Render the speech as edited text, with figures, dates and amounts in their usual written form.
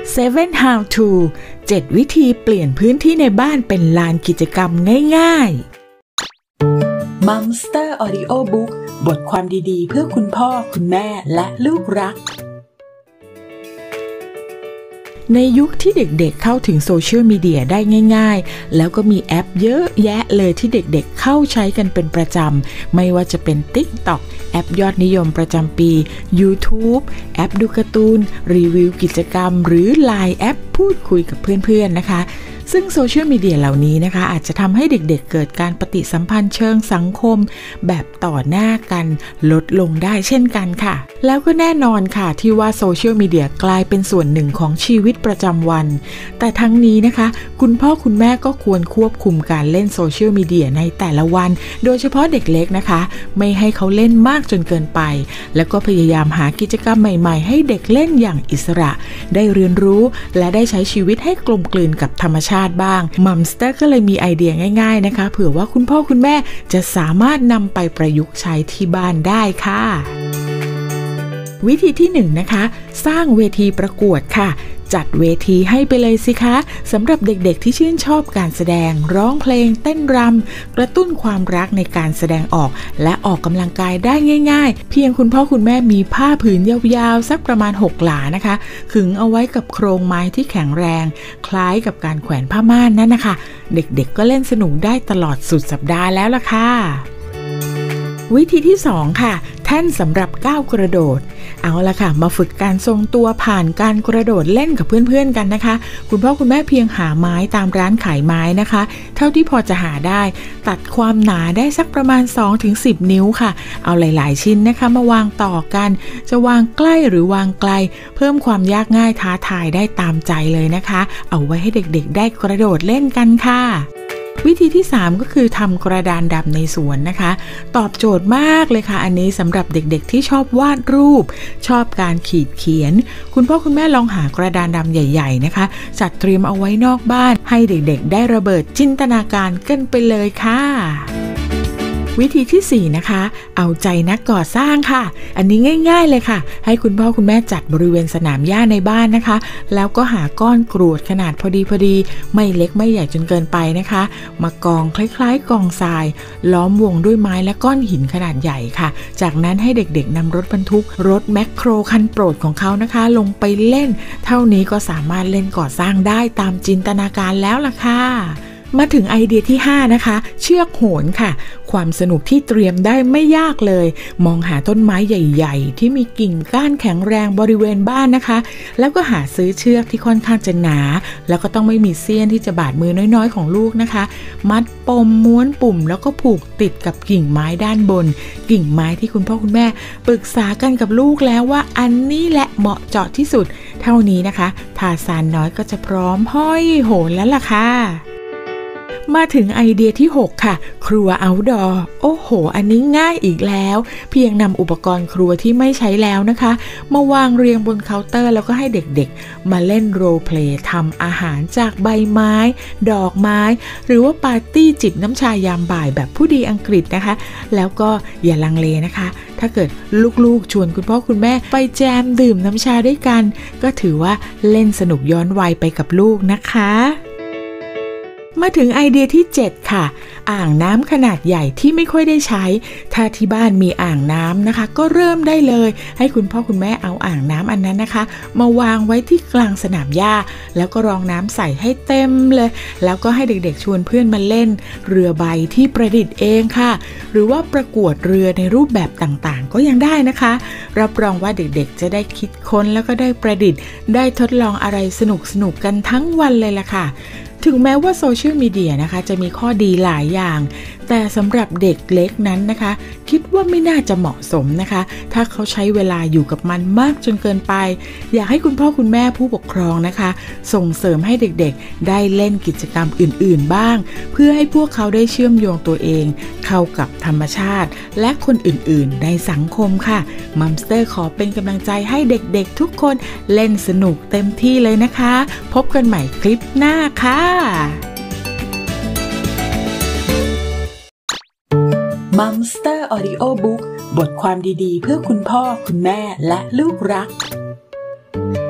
7 How to 7 วิธีเปลี่ยนพื้นที่ในบ้านเป็นลานกิจกรรมง่ายๆ Mumster Audio Book บทความดีๆเพื่อคุณพ่อคุณแม่และลูกรักในยุคที่เด็กๆเข้าถึงโซเชียลมีเดียได้ง่ายๆแล้วก็มีแอปเยอะแยะเลยที่เด็กๆเข้าใช้กันเป็นประจำไม่ว่าจะเป็น TikTok แอปยอดนิยมประจำปี YouTube แอปดูการ์ตูนรีวิวกิจกรรมหรือ LINE แอปพูดคุยกับเพื่อนๆนะคะซึ่งโซเชียลมีเดียเหล่านี้นะคะอาจจะทำให้เด็กๆเกิดการปฏิสัมพันธ์เชิงสังคมแบบต่อหน้ากันลดลงได้เช่นกันค่ะแล้วก็แน่นอนค่ะที่ว่าโซเชียลมีเดียกลายเป็นส่วนหนึ่งของชีวิตประจำวันแต่ทั้งนี้นะคะคุณพ่อคุณแม่ก็ควรควบคุมการเล่นโซเชียลมีเดียในแต่ละวันโดยเฉพาะเด็กเล็กนะคะไม่ให้เขาเล่นมากจนเกินไปแล้วก็พยายามหากิจกรรมใหม่ๆให้เด็กเล่นอย่างอิสระได้เรียนรู้และได้ใช้ชีวิตให้กลมกลืนกับธรรมชาติบ้างมัมสเตอร์ก็เลยมีไอเดียง่ายๆนะคะเผื่อว่าคุณพ่อคุณแม่จะสามารถนำไปประยุกต์ใช้ที่บ้านได้ค่ะวิธีที่1นะคะสร้างเวทีประกวดค่ะจัดเวทีให้ไปเลยสิคะสำหรับเด็กๆที่ชื่นชอบการแสดงร้องเพลงเต้นรำกระตุ้นความรักในการแสดงออกและออกกำลังกายได้ง่ายๆเพียงคุณพ่อคุณแม่มีผ้าผืนยาวๆสักประมาณ6หลานะคะขึงเอาไว้กับโครงไม้ที่แข็งแรงคล้ายกับการแขวนผ้าม่านนั่นนะคะเด็กๆก็เล่นสนุกได้ตลอดสุดสัปดาห์แล้วล่ะค่ะวิธีที่2ค่ะแท่นสำหรับก้าวกระโดดเอาละค่ะมาฝึกการทรงตัวผ่านการกระโดดเล่นกับเพื่อนๆกันนะคะคุณพ่อคุณแม่เพียงหาไม้ตามร้านขายไม้นะคะเท่าที่พอจะหาได้ตัดความหนาได้สักประมาณ 2-10 นิ้วค่ะเอาหลายๆชิ้นนะคะมาวางต่อกันจะวางใกล้หรือวางไกลเพิ่มความยากง่ายท้าทายได้ตามใจเลยนะคะเอาไว้ให้เด็กๆได้กระโดดเล่นกันค่ะวิธีที่3ก็คือทำกระดานดำในสวนนะคะตอบโจทย์มากเลยค่ะอันนี้สำหรับเด็กๆที่ชอบวาดรูปชอบการขีดเขียนคุณพ่อคุณแม่ลองหากระดานดำใหญ่ๆนะคะจัดเตรียมเอาไว้นอกบ้านให้เด็กๆได้ระเบิดจินตนาการกันไปเลยค่ะวิธีที่4นะคะเอาใจนักก่อสร้างค่ะอันนี้ง่ายๆเลยค่ะให้คุณพ่อคุณแม่จัดบริเวณสนามหญ้าในบ้านนะคะแล้วก็หาก้อนกรวดขนาดพอดีไม่เล็กไม่ใหญ่จนเกินไปนะคะมากองคล้ายๆกองทรายล้อมวงด้วยไม้และก้อนหินขนาดใหญ่ค่ะจากนั้นให้เด็กๆนำรถบรรทุกรถแมคโครคันโปรดของเขานะคะลงไปเล่นเท่านี้ก็สามารถเล่นก่อสร้างได้ตามจินตนาการแล้วล่ะค่ะมาถึงไอเดียที่5นะคะเชือกโหนค่ะความสนุกที่เตรียมได้ไม่ยากเลยมองหาต้นไม้ใหญ่ๆที่มีกิ่งก้านแข็งแรงบริเวณบ้านนะคะแล้วก็หาซื้อเชือกที่ค่อนข้างจะหนาแล้วก็ต้องไม่มีเสี้ยนที่จะบาดมือน้อยๆของลูกนะคะมัดปมม้วนปุ่มแล้วก็ผูกติดกับกิ่งไม้ด้านบนกิ่งไม้ที่คุณพ่อคุณแม่ปรึกษากันกับลูกแล้วว่าอันนี้แหละเหมาะเจาะที่สุดเท่านี้นะคะทาซานน้อยก็จะพร้อมห้อยโหนแล้วล่ะค่ะมาถึงไอเดียที่6ค่ะครัวเอาท์ดอร์โอ้โหอันนี้ง่ายอีกแล้วเพียงนำอุปกรณ์ครัวที่ไม่ใช้แล้วนะคะมาวางเรียงบนเคาน์เตอร์แล้วก็ให้เด็กๆมาเล่นโรลเพลย์ทำอาหารจากใบไม้ดอกไม้หรือว่าปาร์ตี้จิบน้ำชายามบ่ายแบบผู้ดีอังกฤษนะคะแล้วก็อย่าลังเลนะคะถ้าเกิดลูกๆชวนคุณพ่อคุณแม่ไปแจมดื่มน้ำชาด้วยกันก็ถือว่าเล่นสนุกย้อนวัยไปกับลูกนะคะมาถึงไอเดียที่7ค่ะอ่างน้ำขนาดใหญ่ที่ไม่ค่อยได้ใช้ถ้าที่บ้านมีอ่างน้ำนะคะก็เริ่มได้เลยให้คุณพ่อคุณแม่เอาอ่างน้ำอันนั้นนะคะมาวางไว้ที่กลางสนามหญ้าแล้วก็รองน้ำใส่ให้เต็มเลยแล้วก็ให้เด็กๆชวนเพื่อนมาเล่นเรือใบที่ประดิษฐ์เองค่ะหรือว่าประกวดเรือในรูปแบบต่างๆก็ยังได้นะคะรับรองว่าเด็กๆจะได้คิดค้นแล้วก็ได้ประดิษฐ์ได้ทดลองอะไรสนุกๆกันทั้งวันเลยล่ะค่ะถึงแม้ว่าโซเชียลมีเดียนะคะจะมีข้อดีหลายอย่างแต่สำหรับเด็กเล็กนั้นนะคะคิดว่าไม่น่าจะเหมาะสมนะคะถ้าเขาใช้เวลาอยู่กับมันมากจนเกินไปอยากให้คุณพ่อคุณแม่ผู้ปกครองนะคะส่งเสริมให้เด็กๆได้เล่นกิจกรรมอื่นๆบ้างเพื่อให้พวกเขาได้เชื่อมโยงตัวเองเข้ากับธรรมชาติและคนอื่นๆในสังคมค่ะมัมสเตอร์ขอเป็นกำลังใจให้เด็กๆทุกคนเล่นสนุกเต็มที่เลยนะคะพบกันใหม่คลิปหน้าค่ะMumster Audio Book บทความดีๆเพื่อคุณพ่อคุณแม่และลูกรัก